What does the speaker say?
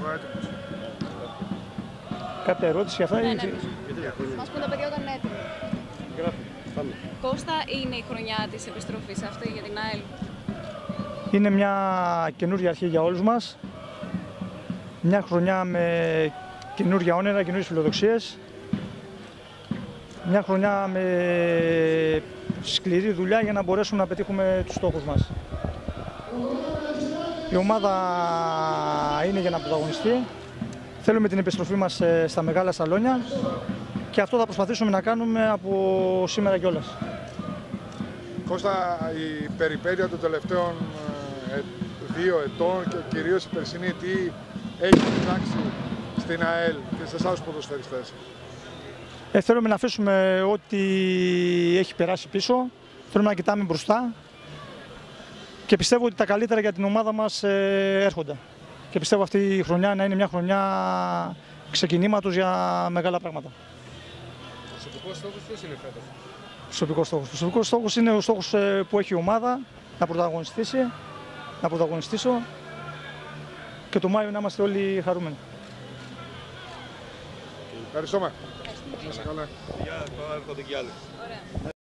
Κάποια ερώτηση για αυτά? Ναι. Μας πούν τα παιδιά όταν είναι έτοιμοι. Κώστα, είναι η χρονιά της επιστροφής αυτή για την ΑΕΛ? Είναι μια καινούργια αρχή για όλους μας. Μια χρονιά με καινούργια όνειρα, καινούργιες φιλοδοξίες. Μια χρονιά με σκληρή δουλειά για να μπορέσουμε να πετύχουμε τους στόχους μας. Η ομάδα είναι για να πρωταγωνιστεί. Θέλουμε την επιστροφή μας στα μεγάλα σαλόνια και αυτό θα προσπαθήσουμε να κάνουμε από σήμερα κιόλας. Κώστα, η περιπέτεια των τελευταίων 2 ετών και κυρίως η περσινή, τι έχει φτιάξει στην ΑΕΛ και σε εσάς τους ποδοσφαιριστές? Θέλουμε να αφήσουμε ό,τι έχει περάσει πίσω, θέλουμε να κοιτάμε μπροστά και πιστεύω ότι τα καλύτερα για την ομάδα μας έρχονται. Και πιστεύω αυτή η χρονιά να είναι μια χρονιά ξεκινήματος για μεγάλα πράγματα. Προσωπικός στόχος ποιος είναι φέτος? Προσωπικός στόχος είναι ο στόχος που έχει η ομάδα, να πρωταγωνιστήσω και το Μάιο να είμαστε όλοι χαρούμενοι. Ευχαριστούμε. Να είσαι καλά. Έρχονται κι άλλοι.